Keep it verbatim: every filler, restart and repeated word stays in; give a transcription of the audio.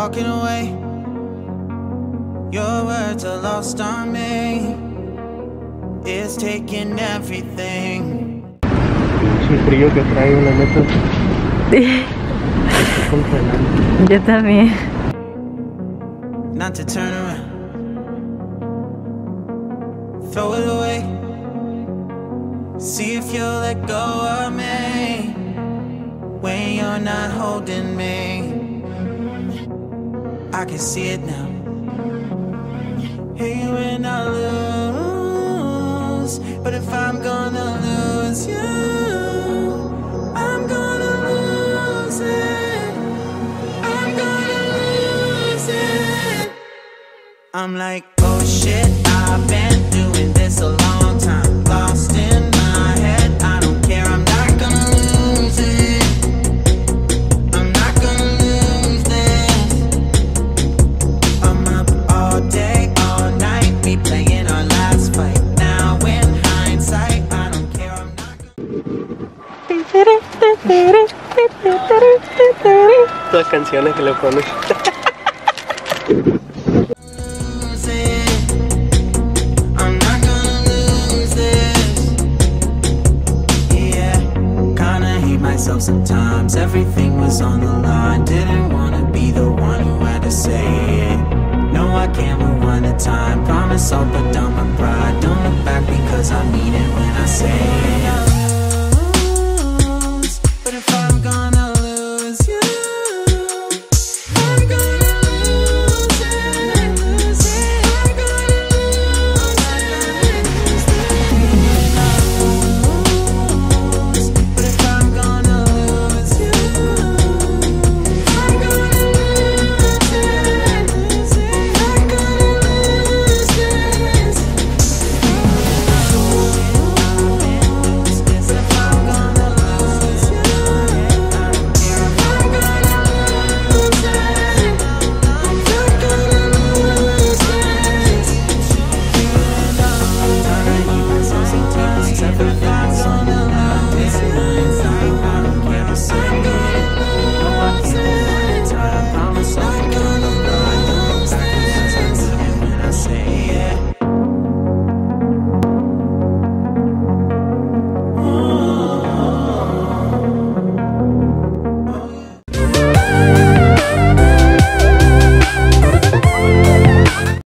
walking away. Your words are lost on me. It's taking everything. El frío que trae una neta. Yo también. Not to turn around, throw it away. See if you'll let go of me when you're not holding me. I can see it now. Hey, when I lose, but if I'm gonna lose you, I'm gonna lose it. I'm gonna lose it. I'm like, oh shit, I've been doing this a long time. Lost in my head, I don't care, I'm not gonna lose it. I'm not gonna lose this. I'm up all day, all night, we playing our last fight. Now in hindsight, I don't care, I'm not gonna Las canciones que le pones. lose it. I'm not gonna lose this. Yeah, kinda hate myself sometimes. Everything was on the line. Didn't wanna be the one who had to say it. No, I can't rewind the time. Promise I'll put down my pride. Don't look back because I mean it when I say it.